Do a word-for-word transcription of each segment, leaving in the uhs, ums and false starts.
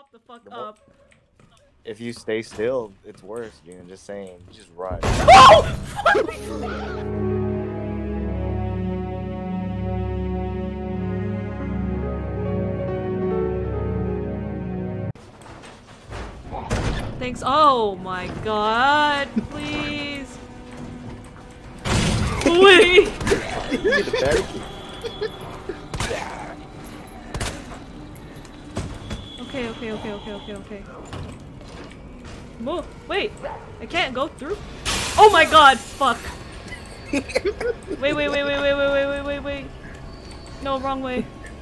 pop the fuck The more- up. If you stay still, it's worse, dude. I'm just saying. You just run. Oh! Thanks. Oh my god, please. Wait. Okay, okay, okay, okay, okay, okay. Move. Wait. I can't go through. Oh my god, fuck. Wait, wait, wait, wait, wait, wait, wait, wait, wait, wait. No, wrong way.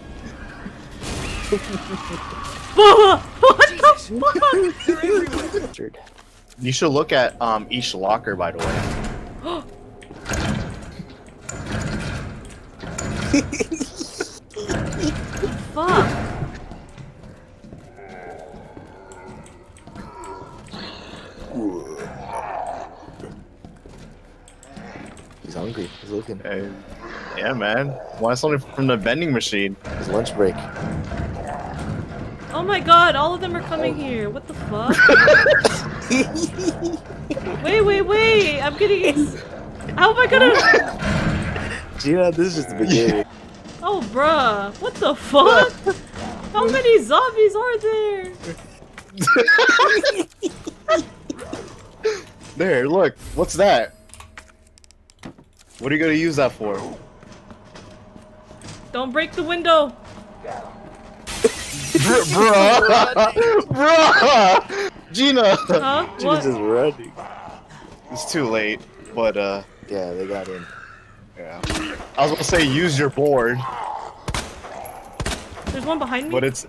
What the fuck? You should look at um each locker, by the way. Fuck. He's hungry. He's looking. Hey, yeah, man. Want something from the vending machine? His lunch break. Oh my god, all of them are coming here. What the fuck? Wait, wait, wait! I'm getting. How am I gonna? Gina, this is just the beginning. Oh, bruh. What the fuck? How many zombies are there? There, look. What's that? What are you gonna use that for? Don't break the window. Bruh! Bruh! Gina! Huh? Gina's What? just running. It's too late, but uh, Yeah, they got in. yeah. I was gonna say use your board, There's one behind me. but it's.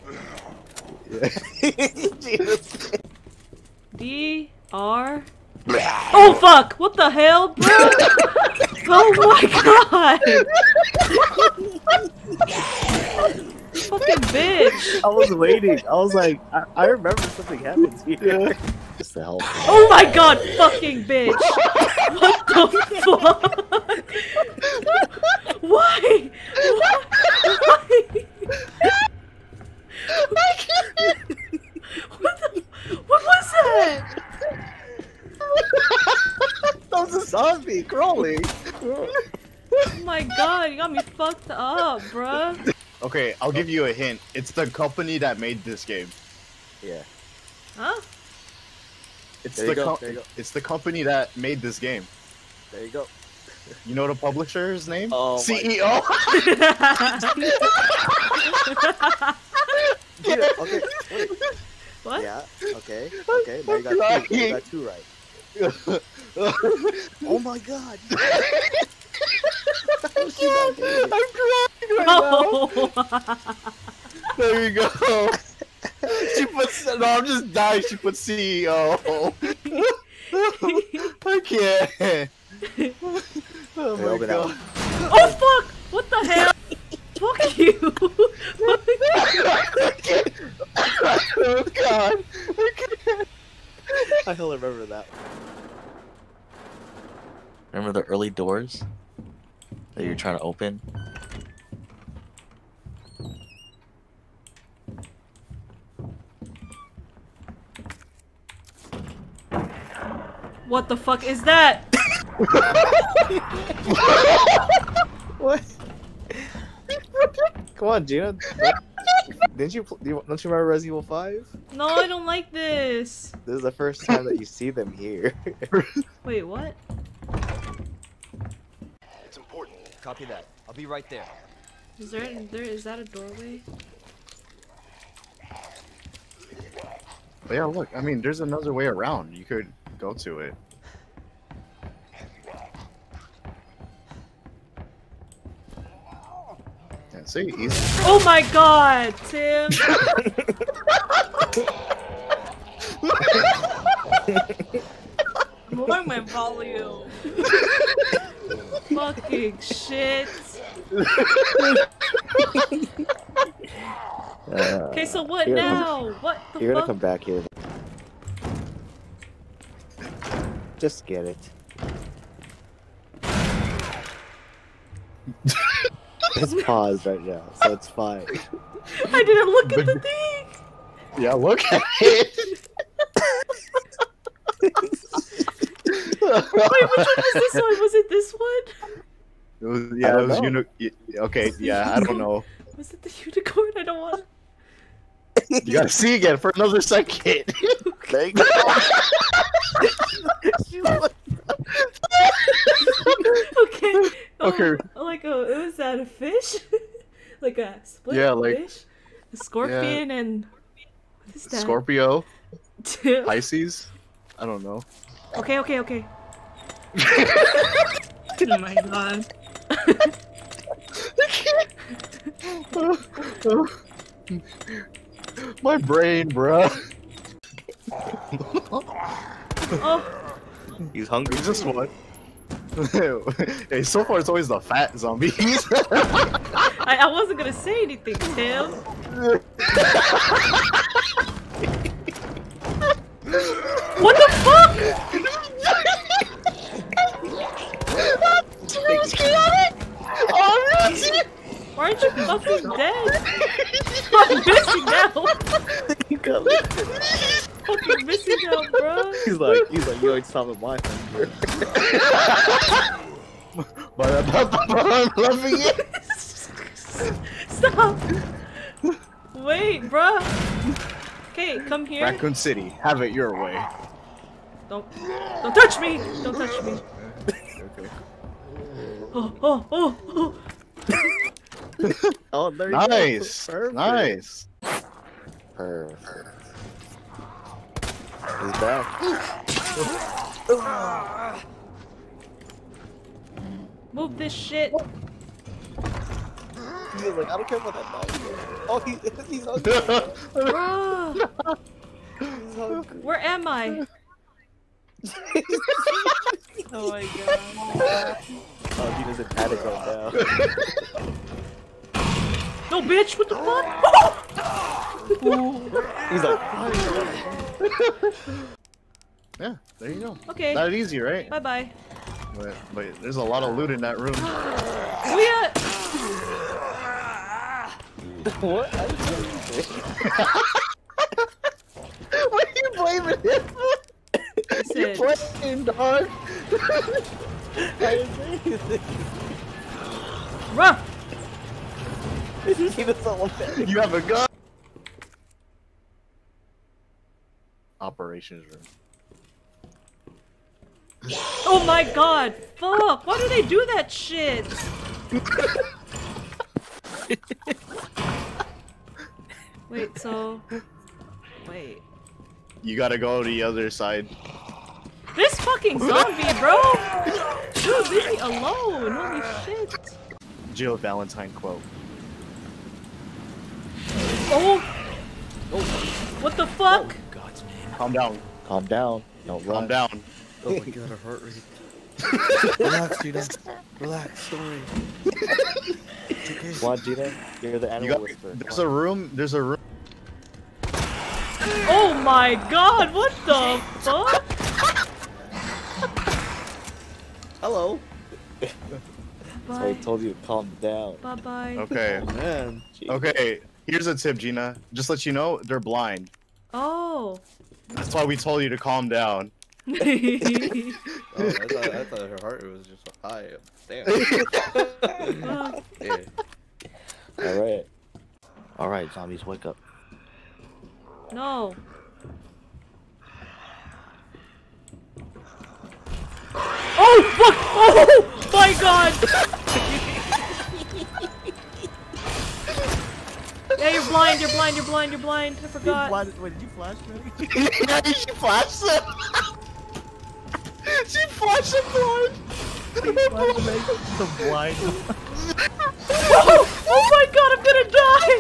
D R. Oh fuck! What the hell, bro? Oh my god! Fucking bitch! I was waiting. I was like, I, I remember something happened here. Yeah. Just to help. Oh my god, fucking bitch! What the fuck? Why? Why? What the? What was that? That was a zombie crawling. Oh my god, you got me fucked up, bruh. Okay, I'll give you a hint. It's the company that made this game. Yeah. Huh? It's There you the go, com there you go. it's the company that made this game. There you go. You know the publisher's name? Oh my C E O. Yeah, okay. Wait. What? Yeah. Okay. Okay. Now you got two. You got two right. Oh my god. I'm crying right Oh. now. There you go. She puts. No, I'm just dying. She put C E O. I can't. Oh my open god. out. Oh fuck! What the hell? Fuck you! I can't. Oh god. I can't. I still remember that. Remember the early doors that you're trying to open? What the fuck is that? What? Come on, Gina. Didn't you? Don't you remember Resident Evil five? No, I don't like this. This is the first time that you see them here. Wait, what? It's important. Copy that. I'll be right there. Is there, there, is that a doorway? But yeah, look. I mean, there's another way around. You could go to it. Yeah, see, easy. Oh my god, Tim! I'm lowering my volume. Fucking shit. Uh, Okay, so what you're now? What the You're gonna fuck? come back here. Just get it. It's paused right now, so it's fine. I didn't look at the thing! Yeah, look at it. Wait, which one was this one? Was it this one? It was, yeah, it was uni okay, yeah, I don't know. Was it the unicorn? I don't want. You gotta see again for another second. There you go. Okay. Oh, Okay. Like a, it was that a fish? Like a split Yeah, like- fish? A scorpion yeah. and what is that? Scorpio, Two. Pisces. I don't know. Okay, okay, okay. Oh my god. My brain, bruh. Oh, He's hungry. It's just one. Hey, so far it's always the fat zombies. I, I wasn't gonna say anything, Tim. What the fuck? Why aren't you fucking dead? I'm missing now. You got lifted. Fucking missing now, bro. He's like, he's like, you ain't stopping my hunger. But I'm loving it. Stop. Wait, bro. Okay, come here. Raccoon City, have it your way. Don't, don't touch me. Don't touch me. Okay. Oh, oh, oh, oh. Oh, there you Nice, go. Perfect. nice. Perfect. He's back. Move this shit. He's like, I don't care about that knife. Oh, he, he's hungry. Bruh. He's hungry. Where am I? Oh my god. Oh, he doesn't have it right now. No, bitch, what the fuck? He's like, Yeah, there you go. Okay, Not easy, right? bye bye. But, but there's a lot of loot in that room. We uh, what? What are you blaming him for? You listen, playing, dog. I didn't say anything. bruh. He doesn't want that. You have a gun. Operations room. Oh my god, fuck. Why do they do that shit? Wait, so... Wait. You gotta go to the other side. This fucking zombie, bro! Dude, leave me alone! Holy shit! Jill Valentine quote. Oh! What the fuck? God's name. Calm down. Calm down. Don't Calm run. down. Oh my god, her heart rate. Relax, Gina. Relax, story. It's okay. Come on, Gina. You're the You animal got, whisperer. there's a room. There's a room. Oh my god, what the fuck? Hello. That's why I Bye. told you to calm down. Bye bye. Okay. Oh, man. Jeez. Okay. Here's a tip, Gina. Just let you know, they're blind. Oh. That's why we told you to calm down. Oh, I thought, I thought her heart was just high. Damn. Fuck. Yeah. Alright. Alright, zombies, wake up. No. Oh fuck! Oh my god! Yeah, you're blind, you're blind, you're blind, you're blind. I forgot. Wait, did you flash me? Yeah, she flashed him. She flashed him blind. The blind. Oh, oh my god, I'm gonna die!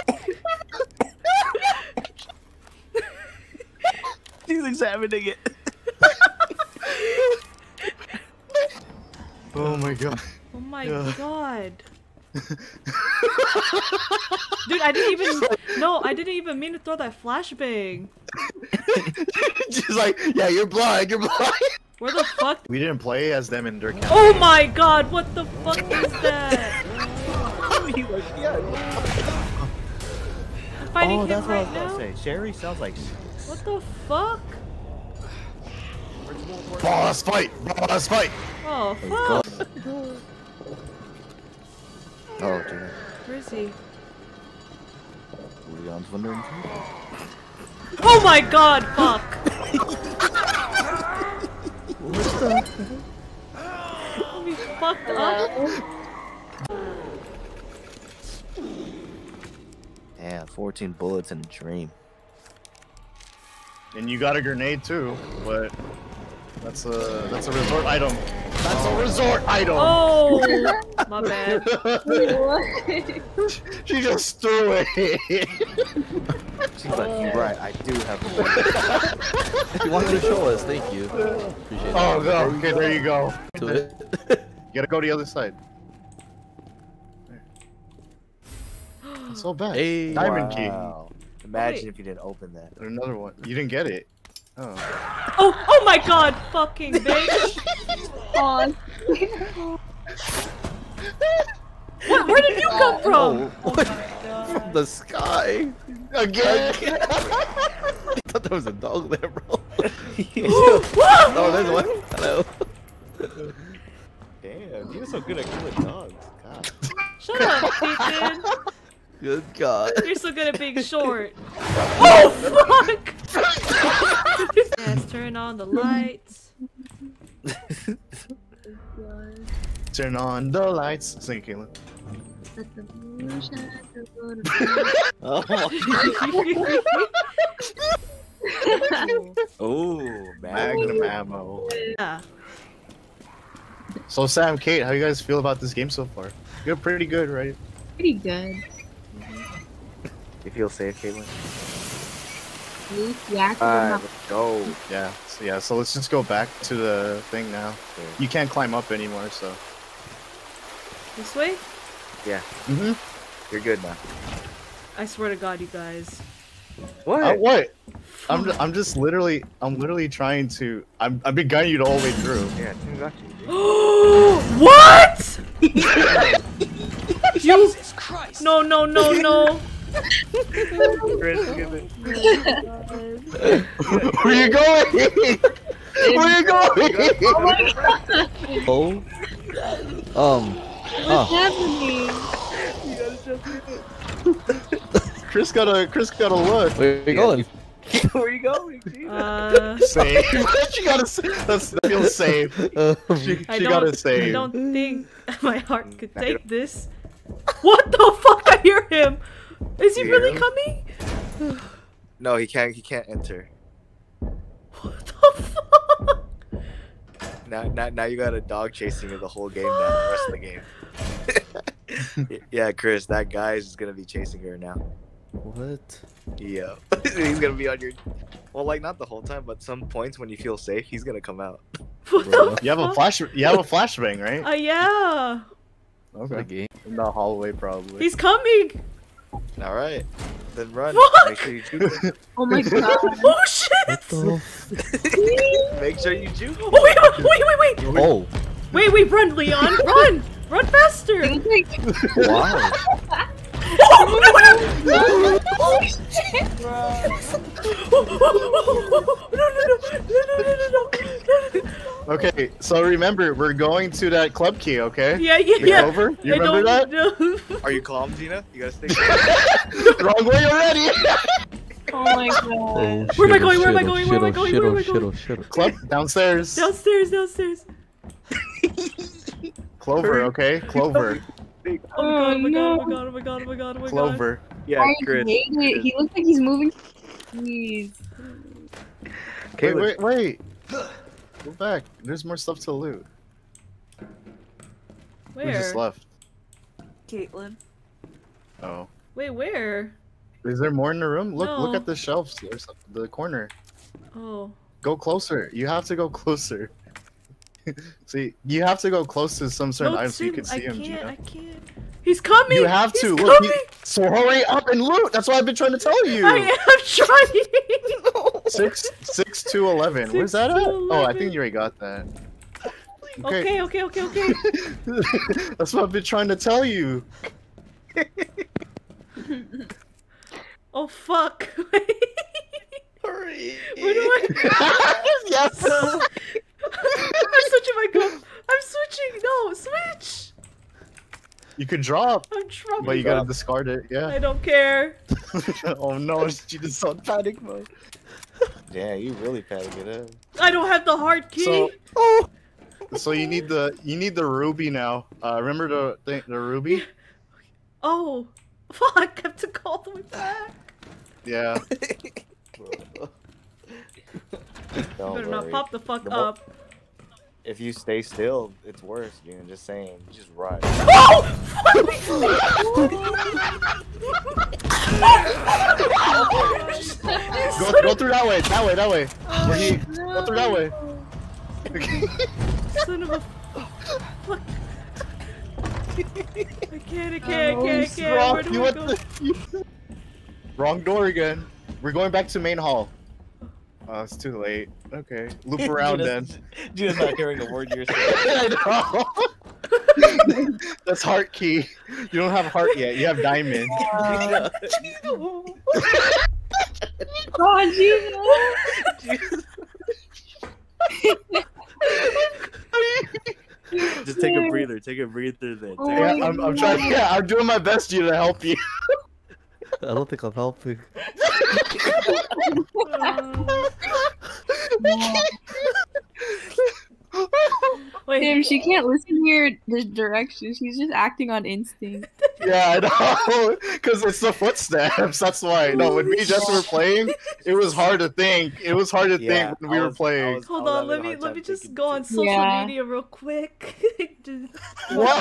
He's examining it. Oh my god. Oh my Yeah. god. Dude, I didn't even. No, I didn't even mean to throw that flashbang. She's like, yeah, you're blind. You're blind. Where the fuck? We didn't play as them in their camp. Oh my god, what the fuck is that? He's like, yeah. fighting oh, him that's what I right was about now? to say. Sherry sounds like six. What the fuck? Boss fight! Boss fight! Oh, Let's fuck. Oh, dude. Where is he? Leon's wondering. Oh my god, fuck! What the? I'll be fucked up. Damn, fourteen bullets in a dream. And you got a grenade too, but that's a that's a resort item. That's a resort item. Oh, my bad. She just threw it. She's like, you're right, I do have a If you wanted to show us, thank you. Appreciate it. Oh no. Okay, there you go. To it. You gotta go to the other side. It's so bad. Hey. Diamond key. Wow. Imagine Wait. if you didn't open that. There's another one. You didn't get it. Oh. Oh, oh my god, fucking bitch! Aw. What, where did you come from? Oh, what? From the sky. Again. I thought there was a dog there, bro. Whoa! Oh, there's one. Hello. Damn, you're so good at killing dogs. God. Shut up, Ethan. Good God. You're so good at being short. Oh, fuck! Yes, turn on the lights. Turn on the lights. Sing it, Caitlin. Oh. Oh, Magnum ammo. Yeah. So Sam, Kate, how you guys feel about this game so far? You're pretty good, right? Pretty good. You feel safe, Caitlin? Yeah, Alright, let's go. Yeah. So yeah. So let's just go back to the thing now. You can't climb up anymore, so. This way? Yeah, Mhm. you're good now. I swear to God, you guys. What? Uh, what? I'm ju- I'm just literally I'm literally trying to I'm I've been guiding you the whole way through. Yeah, Tim got you. dude. What? You? No, no, no, no. Chris, give it. Where you going? Where you going? Oh. Um. What's Oh. happening? Chris gotta Chris gotta look. Where are you going? Where you going? dude? Uh, Save. She gotta s- that's that feels safe. Um, She, I she don't, gotta I save. don't think my heart could take this. What the fuck? I hear him. Is he You hear really him? coming? No, he can't. He can't enter. What the fuck? Now, now, now you got a dog chasing you the whole game. Now, the rest of the game. Yeah, Chris, that guy is gonna be chasing her now. What? Yeah, he's gonna be on your. Well, like not the whole time, but some points when you feel safe, he's gonna come out. What Bro. the You have a fuck? flash you have a flashbang, right? Uh, yeah. What a game. In the hallway probably. He's coming. All right, then run. Fuck! Make sure you juke him. Oh my god. Oh shit. What the? Make sure you juke him. Oh wait, wait, wait, wait. Oh. Wait, wait, run, Leon, run, run faster. It was like, Wow. Oh, no, no, no. oh shit. No, no, no, no, no, no, no, no. Okay, so remember we're going to that club key, okay? Yeah, yeah, The yeah. Clover? You I remember that? don't know. Are you calm, Tina? You gotta stay. Wrong way already. Oh my god. Oh, Where am I shit, going? Where am I oh, going? shit, Where am I oh, going? shit, Where am oh, I shit, going? oh, shit, oh. Club downstairs. Downstairs, downstairs. Clover, okay? Clover. Oh my god, oh my god, oh my god, oh my god, oh my god, oh my god. Clover. Yeah, I Chris. hate it. He looks like he's moving. Jeez. Wait, Caleb, wait, wait. Go back. There's more stuff to loot. We just Where? left. Caitlin. Oh. Wait, where? Is there more in the room? Look, look No. at the shelves. There's the corner. Oh. Go closer. You have to go closer. See, you have to go close to some certain No, items so you Tim, can see I him. can't, Gina. I can't. He's coming! You have He's to look. coming! he- so hurry up and loot. That's what I've been trying to tell you. I am trying! Six, six to eleven. Where's Six that to at? Oh, I eleven. think you already got that. Okay, okay, okay, okay. That's what I've been trying to tell you. Oh fuck! Hurry! Where do I? Yes. I'm switching my gun. I'm switching. No, switch. You could drop, I'm dropping. but you gotta discard it. I Yeah. don't care. Oh no, she just on panic mode. Yeah, you really patting it up. I don't have the hard key. So, oh. So you need the you need the ruby now. Uh, remember the the, the ruby? Oh, fuck! I have to go all the way back. Yeah. Don't Better not worry. pop the fuck The mo- up. If you stay still, it's worse. You know, just saying. You just run. Oh! Go go through that way. That way. That way. Where he go through that way. Son of a fuck! I can't. I can't. I can't. I can't. Wrong. Where do You I went go? the- Wrong door again. We're going back to main hall. Oh, it's too late. Okay. Loop around then. Gina's not hearing a word you're saying. I know. That's heart key. You don't have heart yet. You have diamond. God, you. Just take a breather. Take a breather then. Take Oh a Yeah, my I'm, I'm trying. Yeah, I'm doing my best to help you. I don't think I'm helping. Wait. Damn, she can't listen to your the directions. She's just acting on instinct. Yeah, I know. Because it's the footsteps. That's why. No, when me and Jess were playing, it was hard to think. It was hard to Yeah, think when we I were was- I playing. was- Hold I was on. having Let a me hard let time me just thinking go on too. social Yeah. media real quick. What?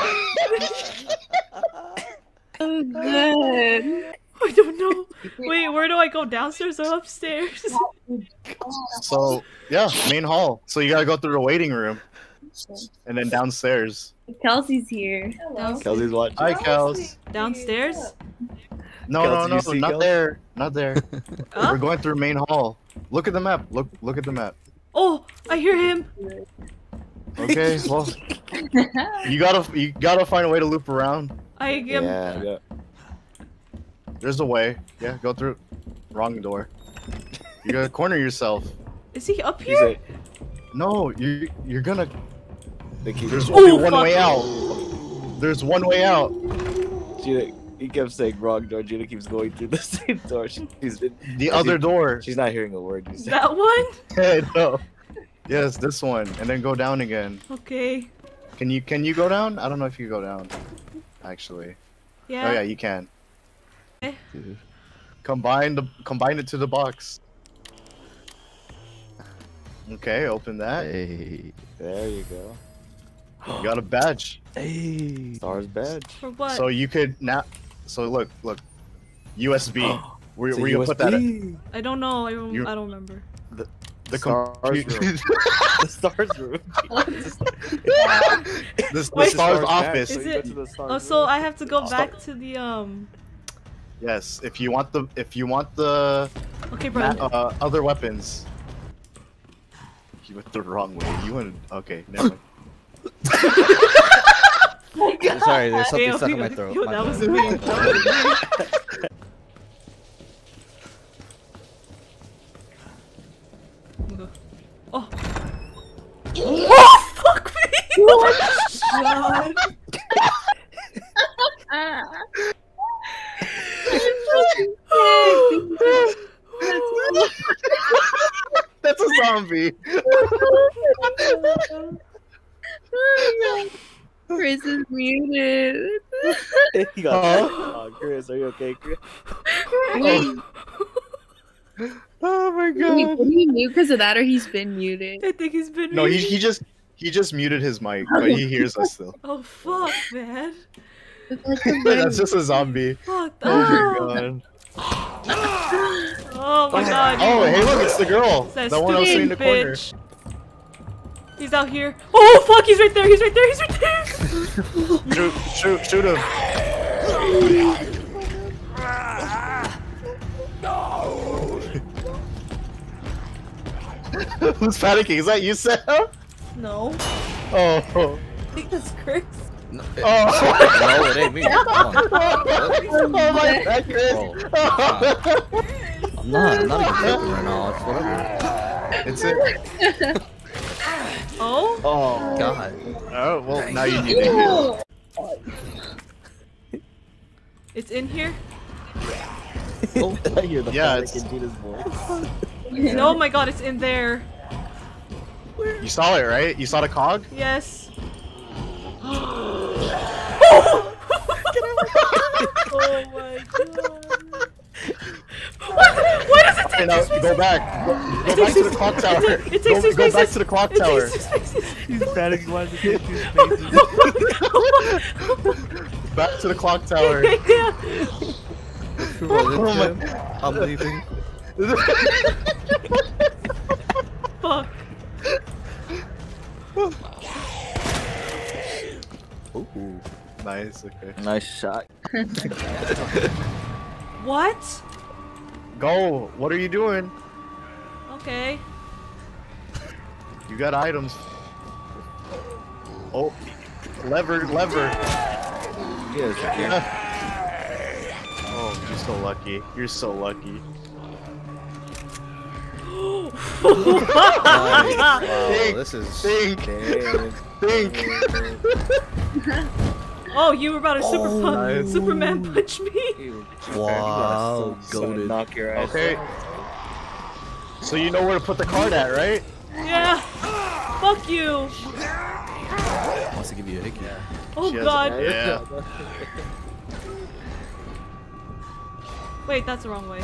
Oh, good. I don't know. Wait, where do I go? Downstairs or upstairs? So, yeah, main hall. So you gotta go through the waiting room. And then downstairs. Kelsey's here. Kelsey's watching. Hi, Kels. Downstairs? No, Kels, no, did no, you see not Kels? there. Not there. Huh? We're going through main hall. Look at the map. Look look at the map. Oh, I hear him. Okay, well, you gotta you gotta find a way to loop around. I am. Yeah, yeah. There's a way. Yeah, go through. Wrong door. You gotta corner yourself. Is he up He's here? a, No, you you're gonna. the key. There's Oh, only one fuck. way out. There's one way out. Gina, he kept saying wrong door. Gina keeps going through the same door. She- She's been. The other door. She's not hearing a word you say. That one? Yeah, no. Yes, this one, and then go down again. Okay. Can you can you go down? I don't know if you go down. Actually. Yeah. Oh yeah, you can. Eh. Combine the combine it to the box. Okay, open that. Hey. There you go. You got a badge. Hey. Stars badge. For what? So you could now. So look, look. U S B. We're, It's a we're gonna put that. At, U S B. I don't know. I don't, You- I don't remember. the Stars computer. room. The stars room. This the Wait. star's Stars office. badge, Is so you go it- to the stars Oh, so room. I have to go Stop. back to the um. Yes, if you want the if you want the Okay, ma- bro. uh, other weapons. You went the wrong way. You went. Okay, never mind. I'm sorry, there's something Yo, stuck in my yo, throat. yo, My that bad. was me. That was me. Oh. Oh, fuck me! God. That's a zombie. Chris is muted. You got Huh? oh, Chris, are you okay, Chris? Wait, Oh my wait, god. did he mute because of that, or he's been muted? I think he's been. No, he muted. he just he just muted his mic, but he hears us still. Oh fuck, man. That's just a zombie. Fuck. Oh my Oh, god. oh my god. Oh, hey, look, it's the girl. That The one I was sitting in the stupid corner. bitch. He's out here. Oh fuck, he's right there. He's right there. He's right there. Shoot, shoot, shoot him. Who's panicking? Is that you, Sam? No. Oh. I think that's Chris. No, it, Oh. no, it ain't me. Come on. Oh my god, Chris! Bro, I'm not. I'm not even tripping right now. It's whatever. It's it. Oh? Oh. God. Oh, well, now you need to It's in here? Oh, I hear the Yeah, panic it's- in Gina's voice. Oh my god, it's in there. You saw it, right? You saw the cog? Yes. Oh my god. What? Why does it Okay, take now two spaces? go back. Go, go back to the clock tower. It takes Go, two go back spaces. to the clock It tower. takes two spaces. He's panicking. Why does it take two spaces? Back to the clock tower. Yeah. Oh my- I'm leaving. Fuck. Ooh. Nice, okay. Nice shot. What? Go! What are you doing? Okay. You got items. Oh, lever, lever. Yes, yeah. Oh, you're so lucky. You're so lucky. Wow, Think, this is. think, Damn. think. Oh, you were about to super Oh, pu- nice. Superman punch me? Wow, So goated. knock your ass Okay. out. So you know where to put the card at, right? Yeah. Fuck you. Wants to give you a hickey. Oh She has- god. Yeah. Wait, that's the wrong way.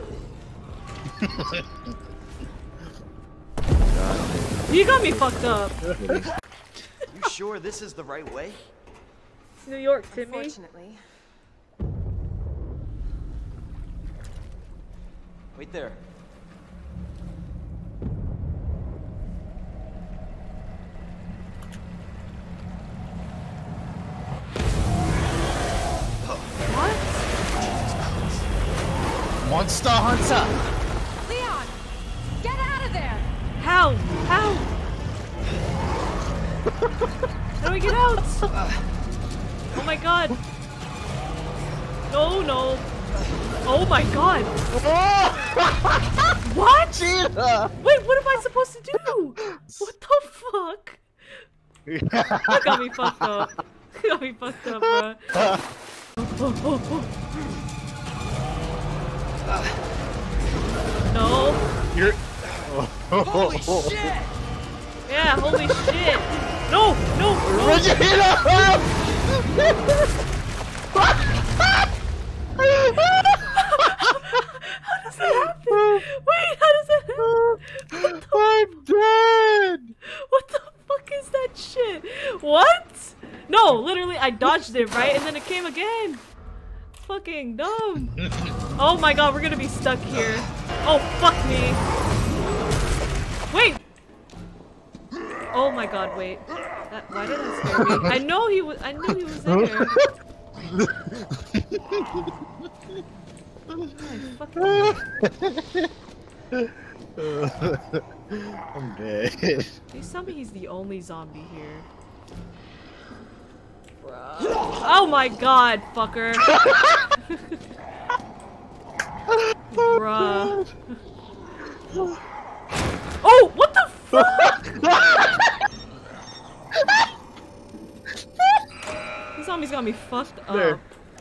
You got me fucked up. You sure this is the right way? New York, Timmy. Unfortunately. Wait there. What? Monster Hunter! Leon! Get out of there! How? How? How do we get out? Oh my god. No, no. Oh my god. What? Wait, what am I supposed to do? What the fuck? That got me fucked up. That got me fucked up, bro. Oh, oh, oh. No. You're. Holy shit! Yeah, holy shit. No, no, no. Where'd you hit up? How does that happen? Wait, how does that happen? What the, I'm dead! what the fuck is that shit? What? No, literally, I dodged it, right? And then it came again. Fucking dumb. Oh my god, we're gonna be stuck here. Oh, fuck me. Wait. Oh my god, wait. That, why did that scare me? I know he was. I knew he was there. I fucking... I'm dead. Please tell me he's the only zombie here. Bruh. Oh my god, fucker. Bruh. Oh, what the fuck? This zombie's got me fucked up. There.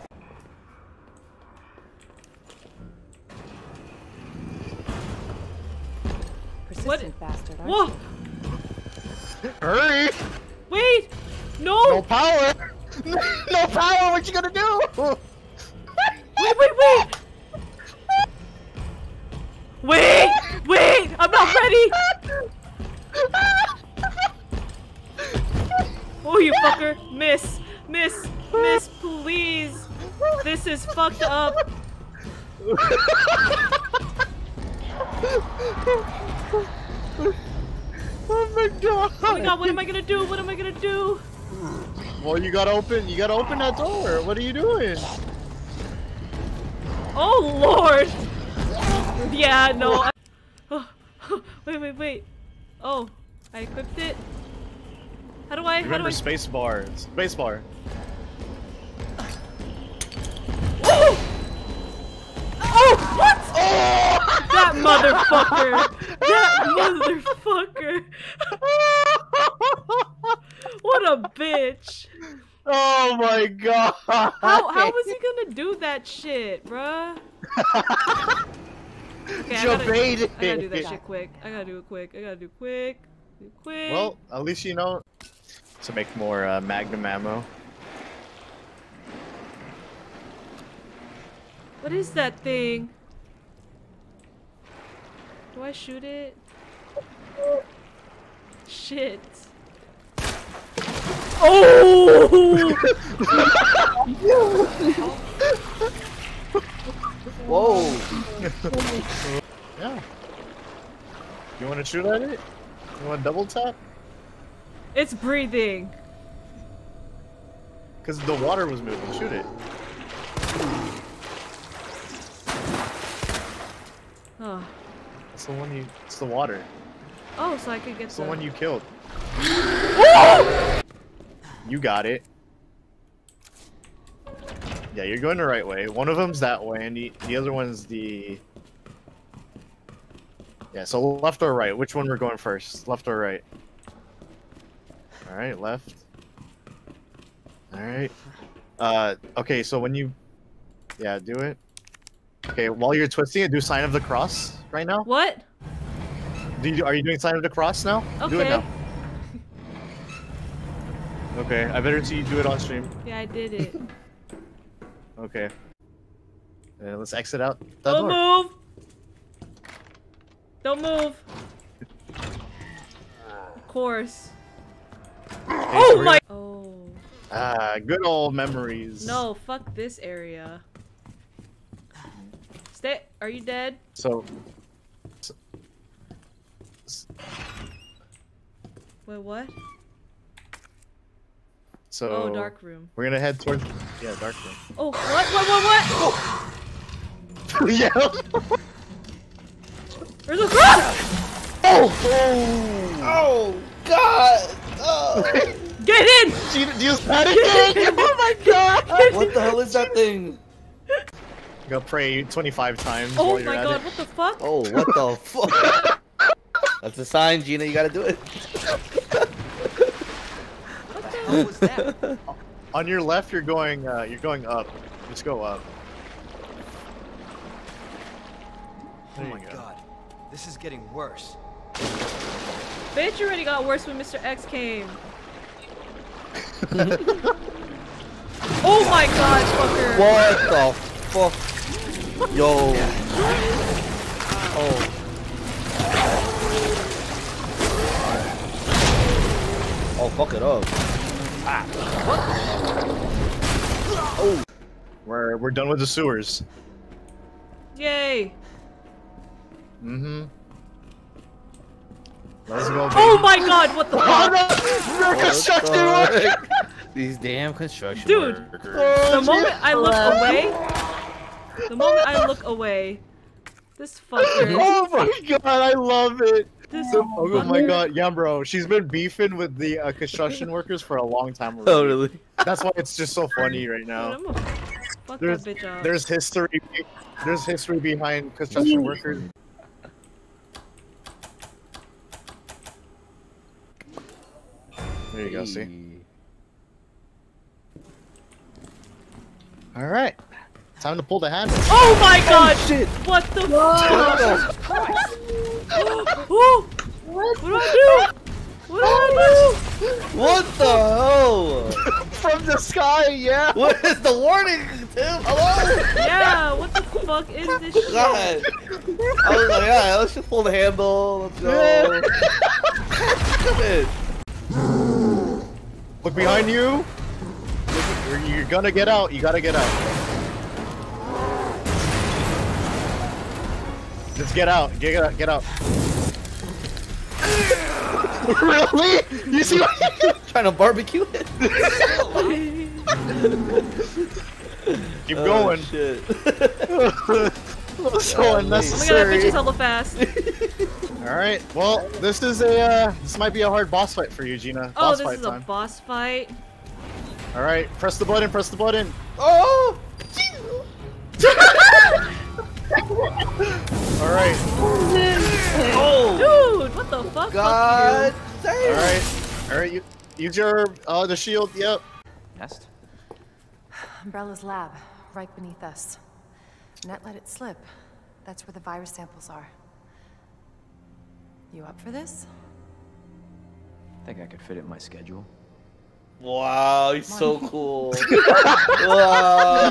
Persistent bastard, aren't Whoa! you? Hurry! Wait! No No! power! No power! What you gonna do? Wait, wait, wait! Wait! Wait! I'm not ready! Oh, you fucker! Miss! Miss! Miss, please! This is fucked up! Oh my god! Oh my god, what am I gonna do? What am I gonna do? Well, you gotta open. You gotta open that door. What are you doing? Oh lord! Yeah, no. I... Oh, wait, wait, wait. Oh, I equipped it. How do I? How Remember do I? space bar. Space bar. Oh! Oh! What? Oh! That motherfucker! That motherfucker! What a bitch! Oh my god! How how was he gonna do that shit, bruh? Okay, I gotta, I gotta do that shit quick. I gotta do it quick. I gotta do it quick. Do it quick. Well, at least you know to make more uh, Magnum ammo. What is that thing? Do I shoot it? Shit. Oh! Whoa! Yeah. You want to shoot at it? You want to double tap? It's breathing. Because the water was moving. Shoot it. Oh. It's the one you. It's the water. Oh, so I could get It's the... the one you killed. You got it. Yeah, you're going the right way. One of them's that way, and the, the other one's the... Yeah, so left or right? Which one we're going first? Left or right? Alright, left. Alright. Uh, okay, so when you... Yeah, do it. Okay, while you're twisting it, do sign of the cross right now. What? Do you, are you doing sign of the cross now? Okay. Do it now. Okay, I better see you do it on stream. Yeah, I did it. Okay. Uh, let's exit out. that Don't door. move! Don't move! Of course. Okay, Oh so my- we're- Oh. Ah, good old memories. No, fuck this area. Stay- Are you dead? So... Wait, what? So... Oh, dark room. We're gonna head towards... Yeah, dark room. Oh, what? What? What? What? Yeah! There's a- ah! Oh! Oh! God! Oh! Get in! Do you, do you panic? Oh my god! What the hell is that thing? Go pray twenty-five times Oh while you're my at god, it. what the fuck? Oh, what the fuck? That's a sign, Gina. You gotta do it. What the hell was that? On your left, you're going. Uh, you're going up. Just go up. Oh There my you go. god. This is getting worse. Bitch already got worse when Mister X came. Oh my god, fucker! What the fuck? Yo. Oh. Oh, fuck it up. Ah. Oh. We're we're done with the sewers. Yay! Mm-hmm. Let's go. Baby. Oh my god, what the fuck? Your construction work. These damn construction Dude, workers. the moment I look away, the moment I look away, this fucker, Oh my god, I love it. this Oh my god, yeah, bro. She's been beefing with the uh, construction workers for a long time already. Oh, really? That's why it's just so funny right Dude, now. I'm gonna fuck There's that bitch up. there's history. There's history behind construction workers. There you go. See. All right. Time to pull the handle. Oh my god! shit. What the What fuck? the, Oh, what do I do? What do I what the hell? From the sky, yeah. What is the warning, Tim? Hello? do? Yeah, what the fuck is this shit? God. I was like, yeah, let's just pull the handle. Let's go. Come in. Look behind you. You're, you're gonna get out. You gotta get out. Just get out. Get out. Get out. Really? You see what? Trying to barbecue it? Keep Oh, going. shit. So Oh my god, that unnecessary. bitch is hella fast. All right. Well, this is a uh, this might be a hard boss fight for you, Gina. Oh, Boss this fight is time. a boss fight. All right. Press the button. Press the button. Oh! All right. Oh! Dude, what the fuck? God Fuck damn! All right. All right. You use your uh the shield. Yep. Nest? Umbrella's lab, right beneath us. Net let it slip. That's where the virus samples are. You up for this? Think I could fit it in my schedule. Wow, he's so cool. Wow.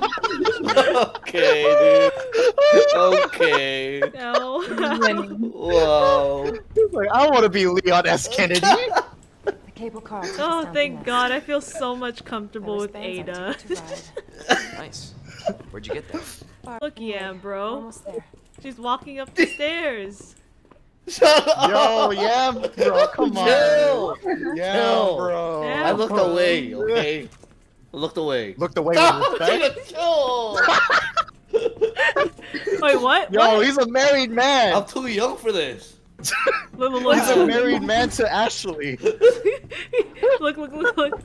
Okay, dude. Okay. you. No. Wow. Like, I want to be Leon S. Kennedy. The cable car. took us Oh, down to thank Nest. God. I feel so much There comfortable was with bands I Ada. took to ride. Nice. Where'd you get that? Far Look, yeah, away. bro. Almost there. She's walking up the stairs. Shut up! Yo, yeah, bro. Come on. Chill. Yeah, Chill. bro. Yeah. I looked away, okay? I looked away. Looked away Stop! with respect. Chill! Wait, what? Yo, What? he's a married man. I'm too young for this. Look, look, He's a look. married man to Ashley. Look, look, look, look.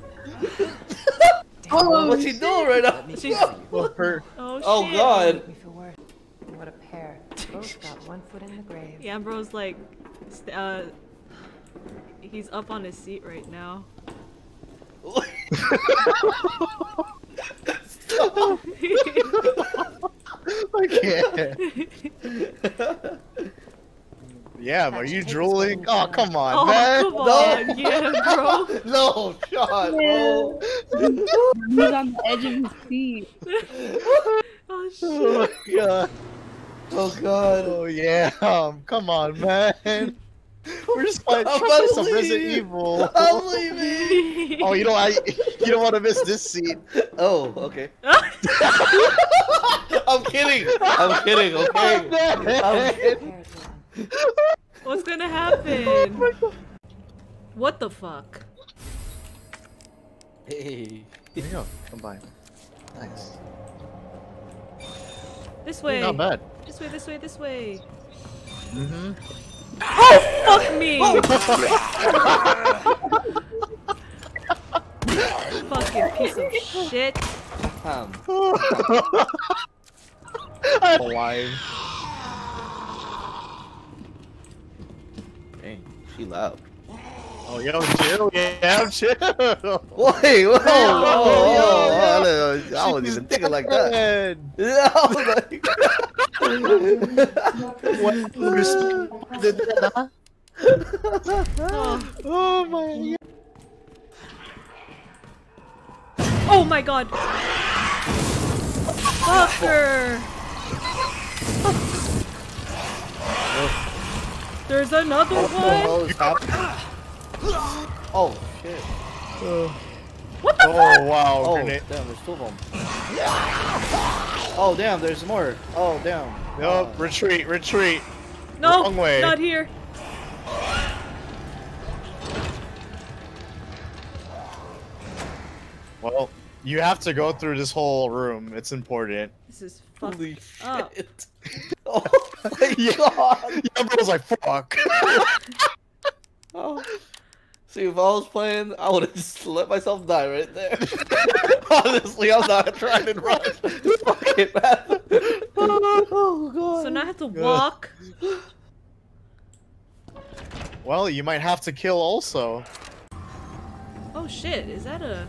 Oh, What's he doing right now? She's... Well, her- Oh, shit. Oh god. We feel worse. What a pair. Both got one foot in the grave. Yeah, bro's like, st- uh, he's up on his seat right now. I can't. Yeah, are you drooling? Oh, come on, Oh, man. come on, yeah, bro. No, shot, bro. he's on the edge of his seat. Oh, shit. Oh, God. Oh god. Oh, yeah. Um, come on, man. We're just playing I'm trying to play about to some Resident leave. Evil. I'm leaving. Oh, you don't, I, you don't want to miss this scene. Oh, okay. I'm kidding. I'm kidding, okay? I'm kidding. What's gonna happen? What the fuck? Hey. There you go. Combine. Nice. This way. Not bad. This way, this way, this way. Mm-hmm. Oh, fuck me! Fucking piece of shit. Um, Alive. dang, she loud. Oh, yo, chill. Yeah, chill. Wait, whoa, whoa, whoa, whoa, I wasn't even thinking like that. Yeah, I was like... What? Respect. Oh, Oh my god. oh my god! Fucker! There's another one! Oh, stop. Oh, shit. What the Oh fuck? wow, Oh, grenade. damn, there's two of them. Oh, damn, there's more. Oh, damn. Yup, retreat, retreat. No, wrong way. not here. Well, you have to go through this whole room. It's important. This is fucked Holy up. shit. Oh my god. Yeah, bro was like, fuck. Oh. See, if I was playing, I would have just let myself die right there. Honestly, I'm not trying to run. Fuck it, man. Oh god. So now I have to walk. Well, you might have to kill also. Oh shit, is that a...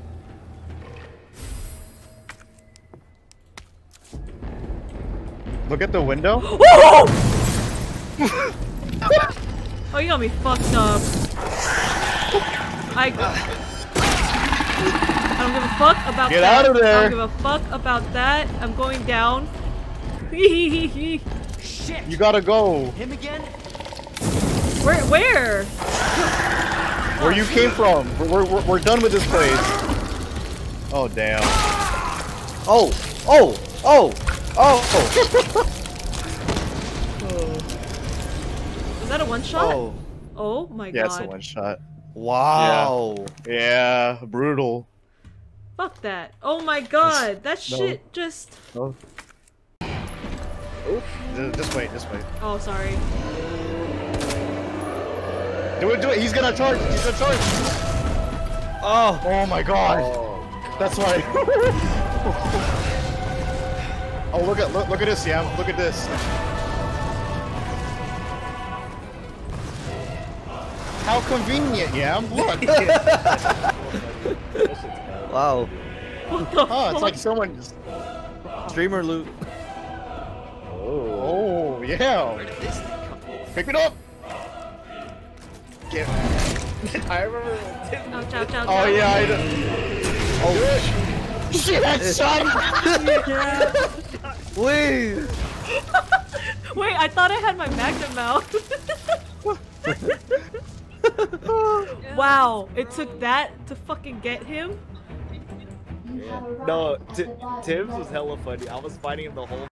Look at the window. Oh! Oh, you got me fucked up. I... I don't give a fuck about Get that. out of there. I don't give a fuck about that. I'm going down. Shit! You gotta go. Him again? Where? Where? Where you came from. We're, we're, we're done with this place. Oh, damn. Oh, oh, oh, oh, Was that a one shot? oh. Oh my Yeah, god. it's a one shot. Wow. Yeah, brutal. Fuck that. Oh my god. That No. shit just... Oh. Just wait, just wait. Oh, sorry. Do it, do it. He's gonna charge. He's gonna charge. Oh. Oh my god. Oh. That's why. Oh, look at look, look at this, Yam. Look at this. How convenient, Yam. Look. Wow. What the Oh, fuck? it's like someone just. Streamer loot. Oh, yeah. Where did this thing come from? Pick it up. Get. I remember. Ouch, ouch, ouch, Oh ouch. yeah, I did. Oh shit! Headshot! Please. Wait, I thought I had my magnum out. Wow, it took that to fucking get him? No, T Tibbs was hella funny. I was fighting him the whole